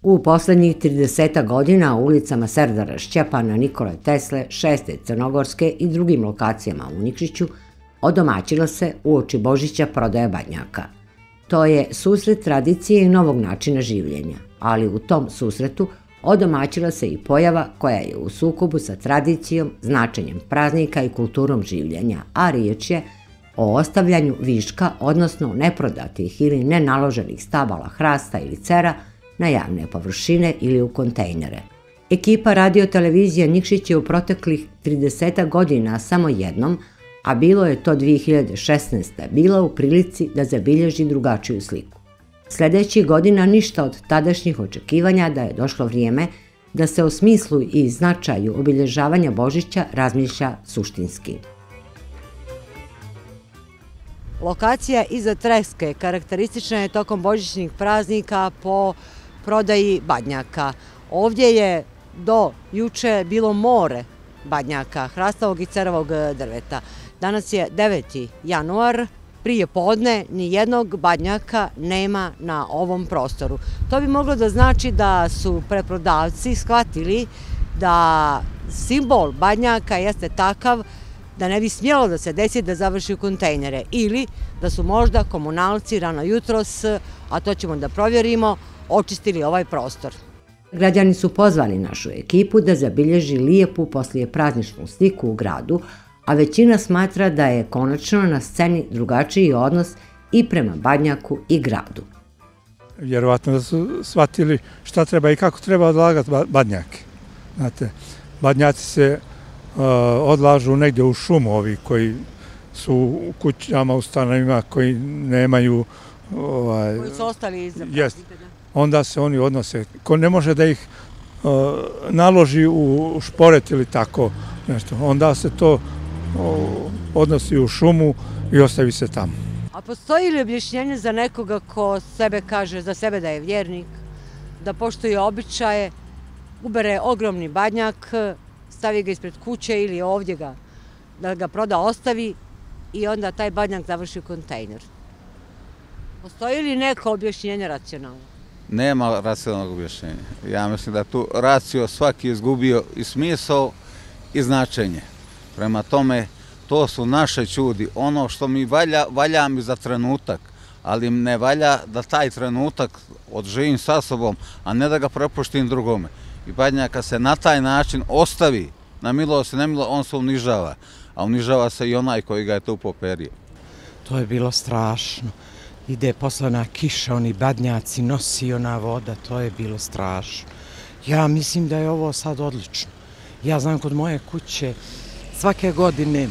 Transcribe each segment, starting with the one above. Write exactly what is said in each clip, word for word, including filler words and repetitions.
U poslednjih trideset godina u ulicama Serdara Šćepana, Nikole Tesle, Šeste Crnogorske i drugim lokacijama u Nikšiću odomaćila se uoči Božića prodaja badnjaka. To je susret tradicije i novog načina življenja, ali u tom susretu odomaćila se i pojava koja je u sukobu sa tradicijom, značenjem praznika i kulturom življenja, a riječ je o ostavljanju viška, odnosno neprodatih ili nenaloženih stabala hrasta ili cera na javne površine ili u kontejnere. Ekipa radio-televizije Nikšić je u proteklih trideset godina samo jednom, a bilo je to dve hiljade šesnaeste. bila u prilici da zabilježi drugačiju sliku. Sljedećih godina ništa od tadašnjih očekivanja da je došlo vrijeme da se o smislu i značaju obilježavanja Božića razmišlja suštinski. Lokacija iza Treske karakteristična je tokom božićnih praznika po prodaji badnjaka. Ovdje je do juče bilo more badnjaka, hrastavog i cerovog drveta. Danas je deveti januar, prije podne ni jednog badnjaka nema na ovom prostoru. To bi moglo da znači da su preprodavci shvatili da simbol badnjaka jeste takav da ne bi smjelo da se desi da završi u kontejnere ili da su možda komunalci rano jutros, a to ćemo da provjerimo, očistili ovaj prostor. Građani su pozvali našu ekipu da zabilježi lijepu poslije prazničnu sliku u gradu, a većina smatra da je konačno na sceni drugačiji odnos i prema badnjaku i gradu. Vjerovatno da su shvatili šta treba i kako treba odlagati badnjake. Znate, badnjaci se uh, odlažu negdje u šumu, ovi koji su u kućama, u stanovima, koji nemaju... Ovaj, koji su ostali iza jest, onda se oni odnose. Ko ne može da ih uh, naloži u šporet ili tako nešto, onda se to odnosi u šumu i ostavi se tamo. A postoji li objašnjenje za nekoga ko sebe kaže za sebe da je vjernik, da poštuje običaje, ubere ogromni badnjak, stavi ga ispred kuće ili ovdje ga, da ga proda, ostavi i onda taj badnjak završi u kontejner? Postoji li neko objašnjenje racionalno? Nema racionalnog objašnjenja. Ja mislim da tu racio svaki izgubio i smisao i značenje. Prema tome, to su naše čudi. Ono što mi valja, valja mi za trenutak, ali ne valja da taj trenutak odživim sa sobom, a ne da ga prepuštim drugome. I badnjaka se na taj način ostavi, na milost i nemilost, on se unižava, a unižava se i onaj koji ga je tu poperio. To je bilo strašno. Ide posle ona kiša, oni badnjaci, nosi ona voda, to je bilo strašno. Ja mislim da je ovo sad odlično. Ja znam kod moje kuće, svake godine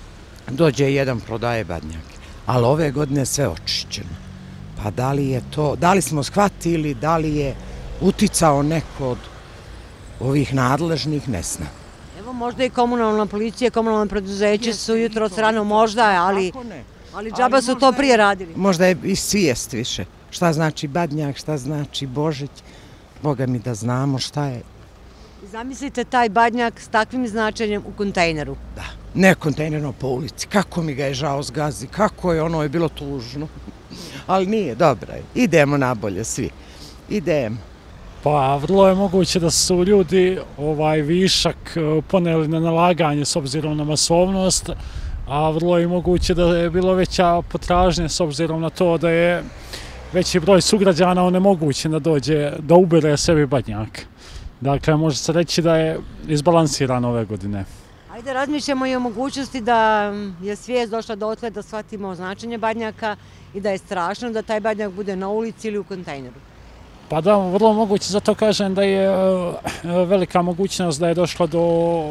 dođe jedan prodaje badnjake, ali ove godine sve očišćeno. Pa da li je to, da li smo shvatili, da li je uticao neko od ovih nadležnih, ne znam. Evo možda i komunalna policija, komunalno preduzeće su jutro od rano možda, ali, ali džaba su to prije radili. Možda je i svijest više. Šta znači badnjak, šta znači Božić, Boga mi da znamo šta je. Zamislite taj badnjak s takvim značenjem u kontejneru. Da, ne kontejnerno po ulici. Kako mi ga je žao zgazi, kako je ono je bilo tužno. Ali nije, dobro je. Idemo nabolje svi. Idemo. Pa vrlo je moguće da su ljudi ovaj višak poneli na nalaganje s obzirom na masovnost, a vrlo je moguće da je bilo veća potražnja s obzirom na to da je veći broj sugrađana onemogućen da dođe, da ubere sebi badnjak. Dakle, može se reći da je izbalansiran ove godine. Ajde, razmišljamo i o mogućnosti da je svijest došla dotle da shvatimo značenje badnjaka i da je strašno da taj badnjak bude na ulici ili u kontejneru. Pa da, vrlo moguće, zato kažem da je velika mogućnost da je došlo do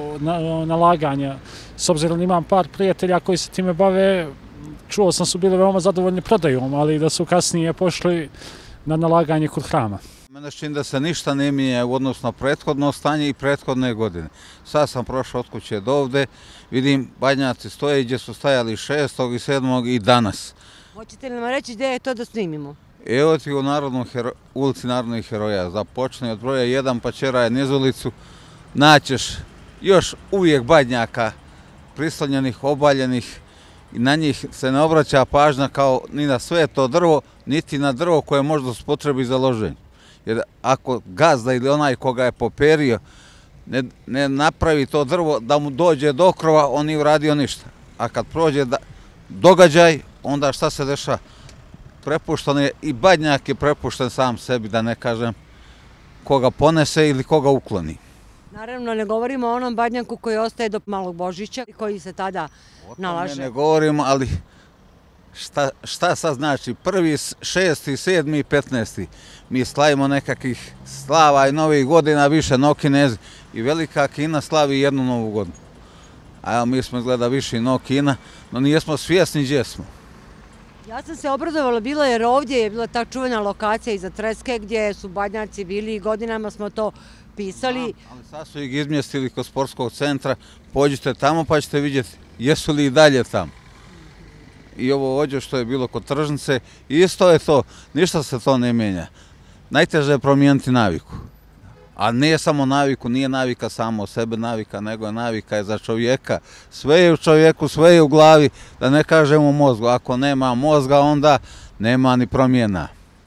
nalaganja. S obzirom da imam par prijatelja koji se time bave, čuo sam su bili veoma zadovoljni prodajom, ali da su kasnije pošli na nalaganje kod hrama. Mene čini da se ništa ne mijenja u odnosu na prethodno stanje i prethodne godine. Sad sam prošao od kuće do ovde, vidim badnjaci stoje gdje su stajali šestog i sedmog i danas. Hoćete li nam reći gdje je to da snimimo? Evo ti u ulici Narodnih heroja, započne od broja jedan pa čeraje niz ulicu, naćeš još uvijek badnjaka prislonjenih, obaljenih i na njih se ne obraća pažnja kao ni na sve to drvo, niti na drvo koje možda se potrebi za loženje. Jer ako gazda ili onaj koga je poperio ne, ne napravi to drvo da mu dođe do krova, on nije uradio ništa. A kad prođe da, događaj, onda šta se dešava? Prepušten je i Badnjak je prepušten sam sebi, da ne kažem koga ponese ili koga ukloni. Naravno, ne govorimo o onom Badnjaku koji ostaje do Malog Božića i koji se tada nalaže. O tome ne govorimo, ali šta, šta sad znači? Prvi, šesti, sedmi i petnaesti. Mi slavimo nekakvih slava i novih godina, više no Kinezi. I velika Kina slavi jednu novu godinu. A evo, mi smo izgleda više no Kina, no nijesmo svjesni gdje smo. Ja sam se obradovala bila jer ovdje je bila ta čuvena lokacija iza Treske gdje su Badnjaci bili i godinama smo to pisali. Da, ali sad su ih izmjestili kod sportskog centra, pođite tamo pa ćete vidjeti jesu li i dalje tamo. I ovo ovdje što je bilo kod tržnice, isto je to, ništa se to ne mijenja. Najteže je promijeniti naviku. A nije samo naviku, nije navika samo o sebe navika, nego je navika je za čovjeka. Sve je u čovjeku, sve je u glavi, da ne kažemo u mozgu. Ako nema mozga, onda nema ni promjena.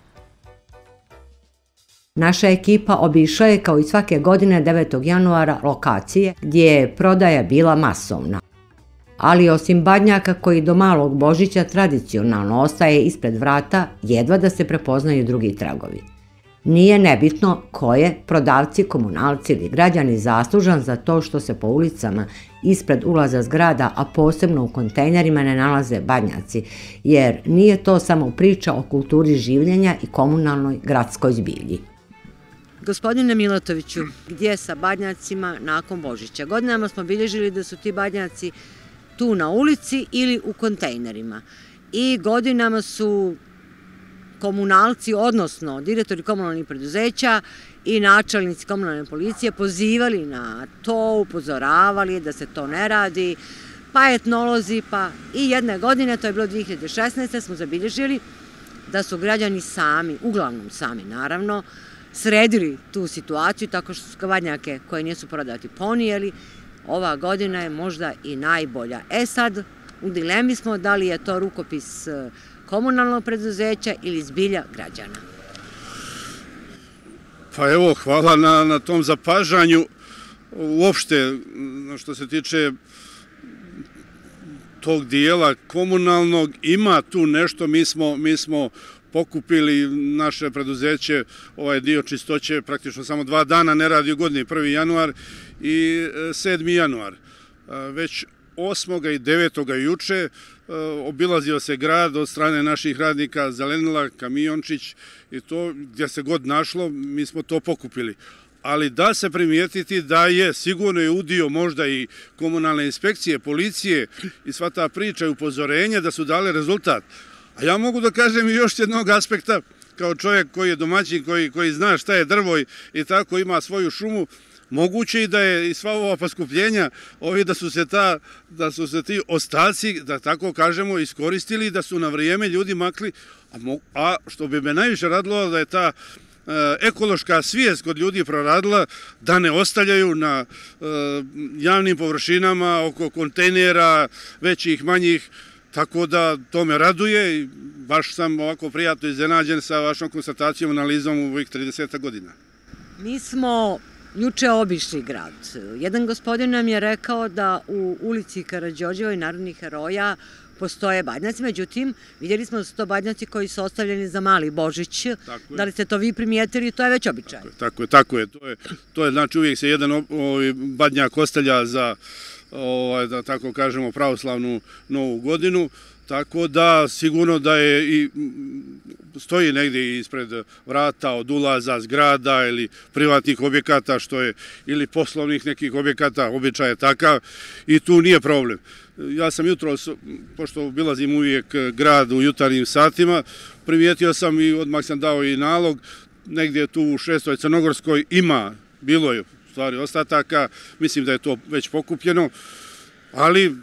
Naša ekipa obišla je kao i svake godine devetog januara lokacije gdje je prodaja bila masovna. Ali osim Badnjaka koji do Malog Božića tradicionalno ostaje ispred vrata, jedva da se prepoznaju drugi tragovi. Nije nebitno ko je, prodavci, komunalci ili građani, zaslužan za to što se po ulicama ispred ulaza zgrada, a posebno u kontejnerima, ne nalaze Badnjaci, jer nije to samo priča o kulturi življenja i komunalnoj gradskoj zbilji. Gospodine Milatoviću, gdje sa Badnjacima nakon Božića? Godinama smo bilježili da su ti Badnjaci tu na ulici ili u kontejnerima. I godinama su komunalci, odnosno direktori komunalnih preduzeća i načelnici komunalne policije pozivali na to, upozoravali da se to ne radi, pa etnolozi, pa i jedne godine, to je bilo dvije hiljade šesnaeste. smo zabilježili da su građani sami, uglavnom sami naravno, sredili tu situaciju tako što su Badnjake koje nisu prodati ponijeli. Ova godina je možda i najbolja. E sad, u dilemi smo da li je to rukopis komunalnog preduzeća ili zbilja građana. Pa evo, hvala na, na tom zapažanju. Uopšte, što se tiče tog dijela komunalnog, ima tu nešto, mi smo, mi smo pokupili naše preduzeće, ovaj dio čistoće, praktično samo dva dana ne radi u godini, prvi januar i sedmi januar. Već osmoga i devetoga juče obilazio se grad od strane naših radnika, zelenila, kamiončić i to gdje se god našlo, mi smo to pokupili. Ali da se primijetiti da je sigurno je udio možda i komunalne inspekcije, policije i sva ta priča i upozorenje da su dale rezultat. A ja mogu da kažem i još jednog aspekta, kao čovjek koji je domaćin, koji, koji zna šta je drvo i, i tako ima svoju šumu, moguće i da je i sva ova poskupljenja, ovi da su se ta, da su se ti ostaci, da tako kažemo, iskoristili, da su na vrijeme ljudi makli, a, mo, a što bi me najviše radilo da je ta e, ekološka svijest kod ljudi proradila, da ne ostavljaju na e, javnim površinama, oko kontejnera, većih, manjih, tako da to me raduje i baš sam ovako prijatno iznenađen sa vašom konstatacijom, analizom u ovih trideset godina. Mi smo juče obišli grad. Jedan gospodin nam je rekao da u ulici Karađorđeva i Narodnih heroja postoje Badnjaci, međutim, vidjeli smo da su to Badnjaci koji su ostavljeni za Mali Božić. Da li ste to vi primijetili, to je već običaj. Tako je, tako je. To je, to je znači uvijek se jedan ovaj, Badnjak ostavlja za, ovaj, da tako kažemo, pravoslavnu novu godinu. Tako da sigurno da je i stoji negdje ispred vrata od ulaza zgrada ili privatnih objekata, što je ili poslovnih nekih objekata, običaj je takav i tu nije problem. Ja sam jutro, pošto obilazim uvijek grad u jutarnjim satima, primijetio sam i odmah sam dao i nalog, negdje tu u šestoj Crnogorskoj ima, bilo je stvari ostataka, mislim da je to već pokupljeno, ali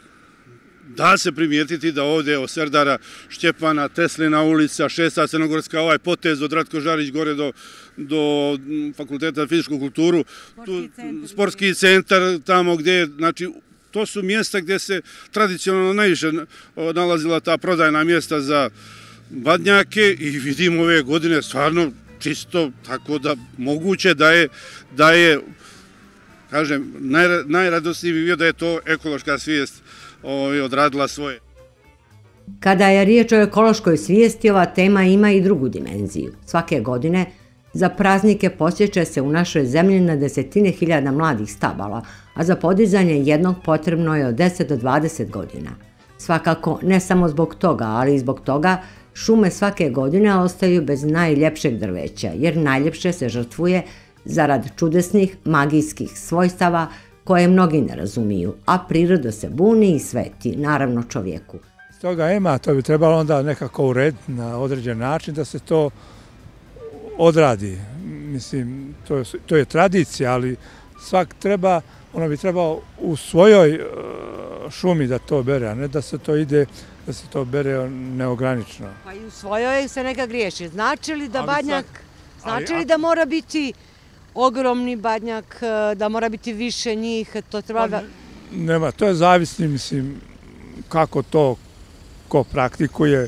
da se primijetiti da ovdje od Serdara Šćepana, Teslina ulica, šesta Crnogorska, ovaj potez od Ratko Žarić gore do, do Fakulteta za fizičku kulturu, tu, sportski centar tamo gdje, znači, to su mjesta gdje se tradicionalno najviše nalazila ta prodajna mjesta za Badnjake i vidimo ove godine stvarno čisto, tako da moguće da je, da je kažem, naj, najradosniji bi bio da je to ekološka svijest ovaj, odradila svoje. Kada je riječ o ekološkoj svijesti, ova tema ima i drugu dimenziju. Svake godine za praznike posjeća se u našoj zemlji na desetine hiljada mladih stabala, a za podizanje jednog potrebno je od deset do dvadeset godina. Svakako, ne samo zbog toga, ali i zbog toga, šume svake godine ostaju bez najljepšeg drveća, jer najljepše se žrtvuje zarad čudesnih magijskih svojstava koje mnogi ne razumiju, a priroda se buni i sveti, naravno čovjeku. Stoga ima, to bi trebalo onda nekako urediti na određen način da se to odradi. Mislim, to je, to je tradicija, ali svak treba, ono bi trebao u svojoj šumi da to bere, a ne da se to ide, da se to bere neogranično. Pa i u svojoj se neka griješi. Znači li da badnjak, znači li da mora biti ogromni badnjak, da mora biti više njih, to treba... Pa, nema, to je zavisno, mislim, kako to ko praktikuje,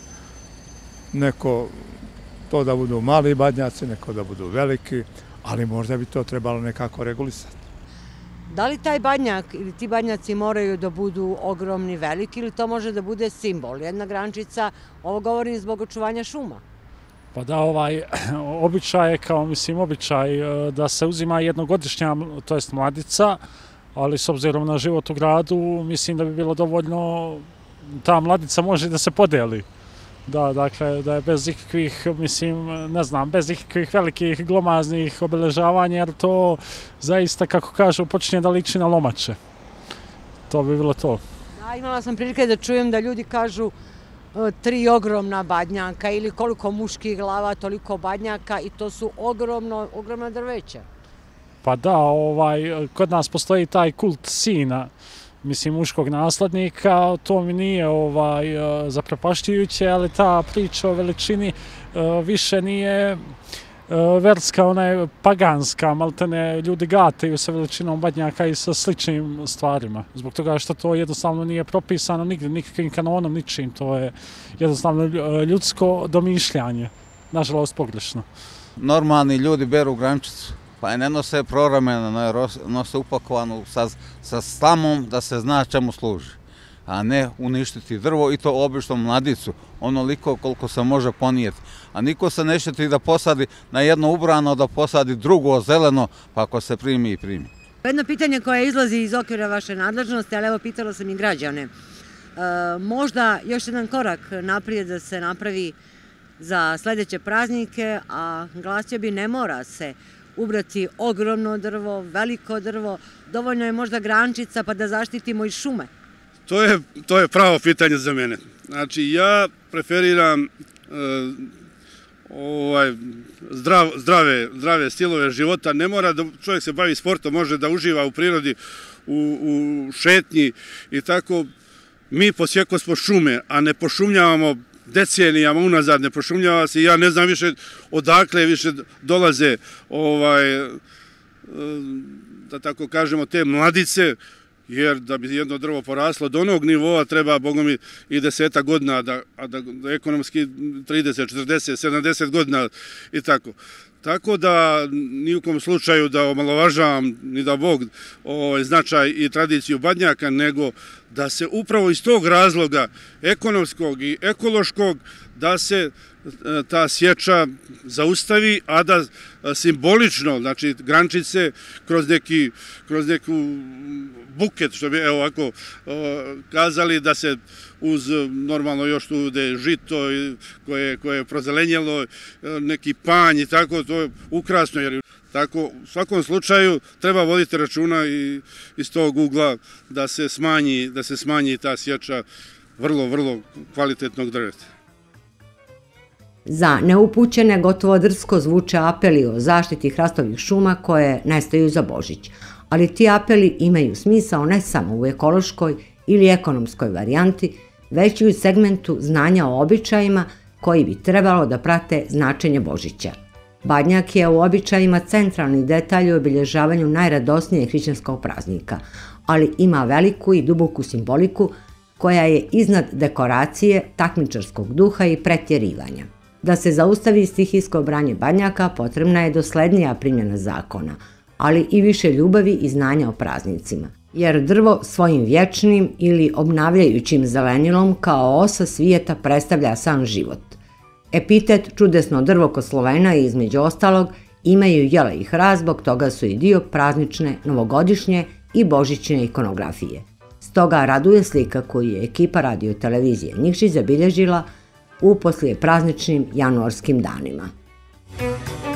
neko to da budu mali badnjaci, neko da budu veliki, ali možda bi to trebalo nekako regulisati. Da li taj badnjak ili ti badnjaci moraju da budu ogromni, veliki, ili to može da bude simbol, jedna grančica, ovo govorim zbog očuvanja šuma? Pa da, ovaj običaj je kao, mislim, običaj da se uzima jednogodišnja, to jest mladica, ali s obzirom na život u gradu, mislim da bi bilo dovoljno, ta mladica može da se podeli. Da, dakle, da je bez ikakvih, mislim, ne znam, bez ikakvih velikih glomaznih obeležavanja, jer to zaista, kako kažu, počinje da liči na lomače. To bi bilo to. Da, imala sam prilike da čujem da ljudi kažu tri ogromna badnjaka ili koliko muških glava, toliko badnjaka i to su ogromno, ogromna drveća. Pa da, ovaj, kod nas postoji taj kult sina, mislim, muškog naslednika, to mi nije ovaj, zaprepašćujuće, ali ta priča o veličini više nije verska, ona je paganska, maltene ljudi gataju sa veličinom badnjaka i sa sličnim stvarima. Zbog toga što to jednostavno nije propisano nigdje, nikakvim kanonom, ničim, to je jednostavno ljudsko domišljanje, nažalost pogrešno. Normalni ljudi beru grančicu, pa je ne nose proramena, ne nose upakovanu sa, sa stamom da se zna čemu služi, a ne uništiti drvo i to obično mladicu, onoliko koliko se može ponijeti. A niko se ne šteti da posadi na jedno ubrano, da posadi drugo zeleno, pa ako se primi i primi. Jedno pitanje koje izlazi iz okvira vaše nadležnosti, ali evo pitala sam i građane. E, možda još jedan korak naprijed da se napravi za sljedeće praznike, a glasio bi ne mora se ubrati ogromno drvo, veliko drvo, dovoljno je možda grančica pa da zaštitimo i šume. To je, to je pravo pitanje za mene. Znači, ja preferiram e, ovaj, zdrav, zdrave, zdrave stilove života. Ne mora da čovjek se bavi sportom, može da uživa u prirodi, u, u šetnji i tako. Mi posjeko smo šume, a ne pošumljavamo decenijama unazad, ne pošumljava se i ja ne znam više odakle više dolaze ovaj, da tako kažemo, te mladice, jer da bi jedno drvo poraslo do onog nivoa treba, Bogom mi, i deseta godina, a da, a da, da ekonomski trideset, četrdeset, sedamdeset godina i tako. Tako da ni u kom slučaju da omalovažavam ni da Bog ovaj, značaj i tradiciju badnjaka, nego da se upravo iz tog razloga ekonomskog i ekološkog da se ta sječa zaustavi, a da simbolično, znači grančice kroz neki, kroz neku buket, što bi evo ovako kazali, da se uz normalno još tu ide žito koje, koje je prozelenjelo, neki panj i tako, to je ukrasno, jer tako u svakom slučaju treba voditi računa i iz tog ugla da se smanji, da se smanji ta sječa vrlo, vrlo kvalitetnog drveta. Za neupućene gotovo drsko zvuče apeli o zaštiti hrastovih šuma koje nestaju za Božić, ali ti apeli imaju smisao ne samo u ekološkoj ili ekonomskoj varijanti, već i u segmentu znanja o običajima koji bi trebalo da prate značenje Božića. Badnjak je u običajima centralni detalj u obilježavanju najradosnijeg hrišćanskog praznika, ali ima veliku i duboku simboliku koja je iznad dekoracije, takmičarskog duha i pretjerivanja. Da se zaustavi stihijsko branje badnjaka potrebna je doslednija primjena zakona, ali i više ljubavi i znanja o praznicima, jer drvo svojim vječnim ili obnavljajućim zelenilom kao osa svijeta predstavlja sam život. Epitet čudesno drvo kod Slovena i između ostalog imaju jele i hrast, zbog toga su i dio praznične, novogodišnje i božićne ikonografije. Stoga raduje slika koju je ekipa radio televizije Nikšić zabilježila u poslije prazničnim januarskim danima.